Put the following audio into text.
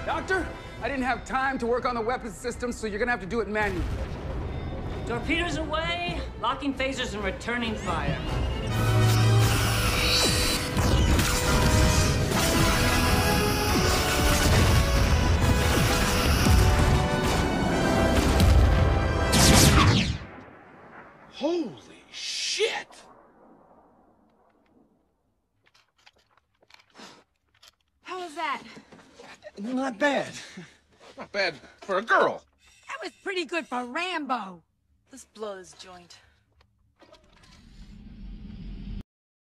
Doctor, I didn't have time to work on the weapons system, so you're gonna have to do it manually. Torpedoes away, locking phasers and returning fire. Holy shit! How was that? Not bad. Not bad for a girl. That was pretty good for Rambo. Let's blow this joint.